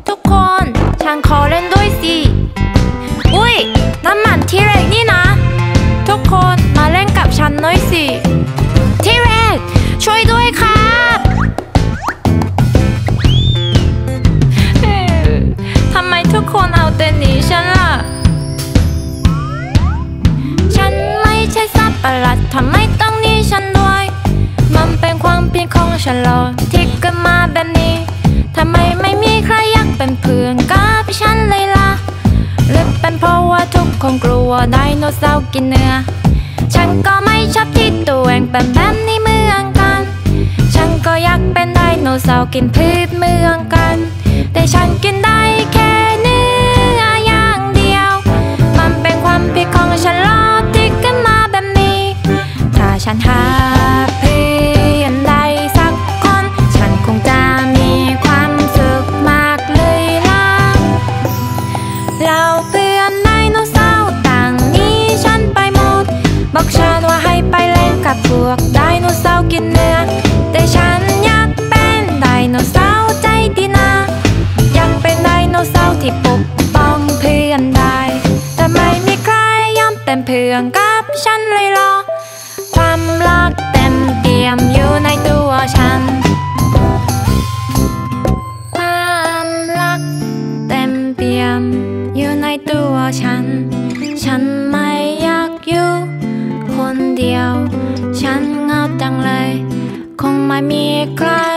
ทุกคนฉันขอเล่นด้วยสิอุ้ยนั่นมันทีเร็กนี่นะทุกคนมาเล่นกับฉันหน่อยสิทีเร็กช่วยด้วยครับทำไมทุกคนเอาแต่หนีฉันล่ะฉันไม่ใช่สัตว์ประหลาดทำไมต้องหนีฉันด้วยมันเป็นความผิดของฉันหรอที่เกิดมาแบบนี้ทำไมไม่มีใครอยากเป็นเพื่อนกับฉันเลยล่ะหรือเป็นเพราะว่าทุกคนกลัวไดโนเสาร์กินเนื้อฉันก็ไม่ชอบที่ตัวเองเป็นแบบนี้เหมือนกันฉันก็อยากเป็นไดโนเสาร์กินพืชเหมือนกันแต่ฉันกินได้แค่เนื้ออย่างเดียวมันเป็นความผิดของฉันหรอที่เกิดมาแบบนี้ถ้าฉันหาเพื่อนได้สักคนฉันคงจะมีความสุขมากเลยล่ะเราเพื่อนไดโนเสาร์ต่างหนีฉันไปหมดบอกฉันว่าให้ไปเล่นกับพวกไดโนเสาร์กินเนื้อแต่ฉันอยากเป็นไดโนเสาร์ใจดีนะอยากเป็นไดโนเสาร์ที่ปกป้องเพื่อนได้แต่ไม่มีใครยอมเป็นเพื่อนกับฉันเลยหรอความรักเต็มเปี่ยมอยู่ในตัวฉันความรักเต็มเปี่ยมอยู่ในตัวฉันฉันไม่อยากอยู่คนเดียวฉันเหงาจังเลยคงไม่มีใคร